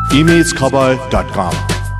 imagekhabar.com।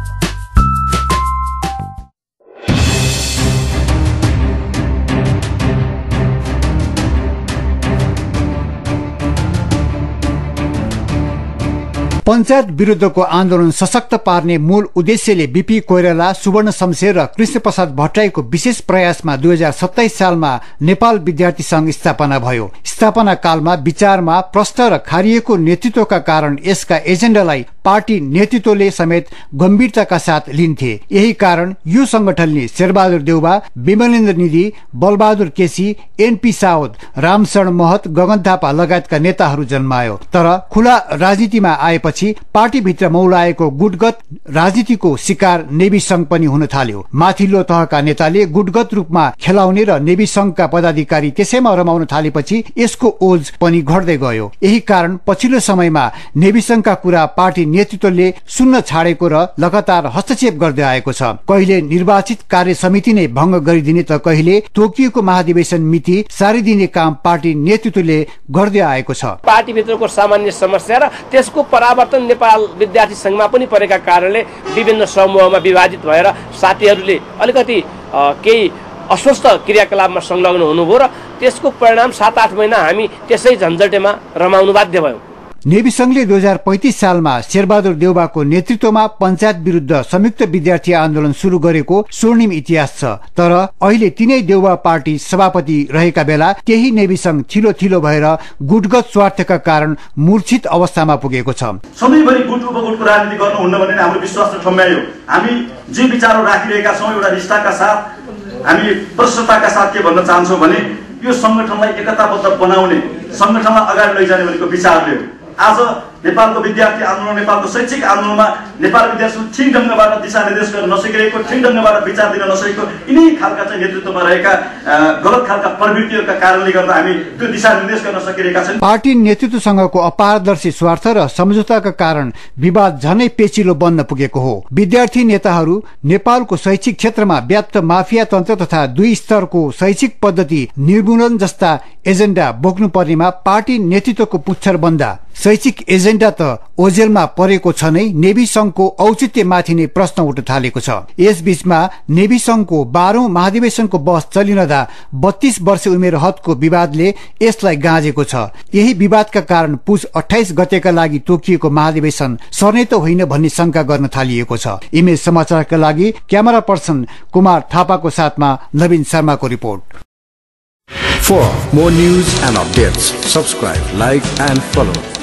Panchayat विरुद्धको आन्दोलन सशक्त पार्ने मूल उद्देश्यले बीपी कोइराला, सुवर्ण शमशेर र कृष्णप्रसाद भट्टराईको विशेष प्रयासमा 2027 सालमा नेपाल विद्यार्थी संघ स्थापना भयो। स्थापना कालमा विचारमा प्रष्ट र खारिएको नेतृत्वका कारण यसका एजेन्डालाई पार्टी नेतृत्वले समेत गम्भीरताका साथ लिन्थे। यही कारण यो संगठनले शेरबहादुर देउबा, विमलेन्द्र निधि, बलबहादुर केसी, एनपी साउद, रामशरण महत, गगन थापा लगायतका नेताहरू जन्मायो। तर खुला राजनीतिमा आएपछि पार्टीभित्र मौलाएको गुटगत राजनीतिको शिकार नेवी संघ पनि हुन थाल्यो। माथिल्लो तहका नेताले गुटगत रूपमा खेलाउने र नेवी संघका पदाधिकारी त्यसैमा रमाउन थालेपछि यसको ओज पनि घट्दै गयो। यही कारण पछिल्लो समयमा नेवी संघका कुरा पार्टी नेतृत्वले सुन्न छाडेको र लगातार हस्तक्षेप गर्दै आएको छ। कहिले निर्वाचित कार्य समिति नै भंग गरिदिने त कहिले तोकिएको महाधिवेशन मिति सारिदिने काम पार्टी नेतृत्वले गर्दै आएको छ। पार्टीभित्रको सामान्य समस्या र त्यसको परावर्तन नेपाल विद्यार्थी संघमा पनि परेका कारणले विभिन्न समूहमा विभाजित भएर साथीहरूले अलिकति केही अस्वस्थ क्रियाकलापमा संलग्न हुनुभयो र त्यसको परिणाम 7-8 महिना हामी त्यसै झन्झटेमा रमाउनु बाध्य भयौं। नेवी संघले 2035 सालमा शेरबहादुर देउबाको नेतृत्वमा पञ्चायत विरुद्ध संयुक्त विद्यार्थी आन्दोलन शुरू गरेको स्वर्णिम इतिहास छ। तर अहिले तिनै देउबा पार्टी सभापति रहेका बेला त्यही नेवी संघ थिलो थिलो भएर गुटगत स्वार्थका कारण मूर्छित अवस्थामा पुगेको छ। सधैँभरि गुट उपगुटको राजनीति गर्नुहुन्न भन्ने हाम्रो विश्वास ठम्ब्यायो। हामी जे विचारहरू राखिरहेका छौँ एउटा निष्ठाका साथ, हामी प्रष्टताका साथ के भन्न चाहन्छौँ भने यो संगठनलाई एकताबद्ध बनाउने, संगठनलाई अगाडि लैजाने भनेको विचारले हो। आज नेपालको विद्यार्थी आन्दोलन, नेपालको शैक्षिक आन्दोलनमा नेपाल विद्यार्थी ठिक ढंगबाट दिशा निर्देश गर्न नसकेको, ठिक ढंगबाट विचार दिन नसकेको यिनै खालका चाहिँ नेतृत्वमा रहेका गलत खालका प्रवृत्तिहरूका कारणले गर्दा हामी त्यो दिशा निर्देश गर्न सकिरहेका छैनौं। पार्टी नेतृत्वसँगको अपारदर्शी स्वार्थ र सम्झौताका कारण विवाद झनै पेचिलो बन्न पुगेको हो। विद्यार्थी नेताहरू नेपालको शैक्षिक क्षेत्रमा व्याप्त माफिया तन्त्र तथा 2 स्तरको शैक्षिक पद्धति निर्मूलन जस्ता एजेन्डा बोक्नु पर्नेमा पार्टी नेतृत्वको पुच्छर बन्दा शैक्षिक एजेन्डा त ओझेलमा परेको छ नै, नेवी संघको औचित्यमाथि नै प्रश्न उठ्न थालेको छ। यसबीचमा नेवी संघको 12औं महाधिवेशनको बस चलिरहँदा 32 वर्ष उमेर हदको विवादले यसलाई गाँजेको छ। यही विवादका कारण पुस 28 गतेका लागि तोकिएको महाधिवेशन सर्ने त होइन भन्ने शंका गर्न थालिएको छ। इमेज समाचारका लागि क्यामेरा पर्सन कुमार थापाको साथमा नवीन शर्माको report. For more news and updates, subscribe, like and follow